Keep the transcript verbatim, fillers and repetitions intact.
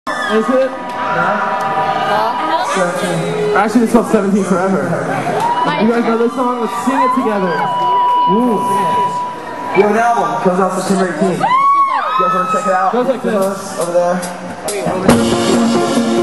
Is it? Yeah. seventeen. Actually, it's called seventeen Forever. You guys know this song? Let's sing it together. Ooh. We have an album. Comes out September eighteenth. You guys want to check it out? Goes like this. Over there.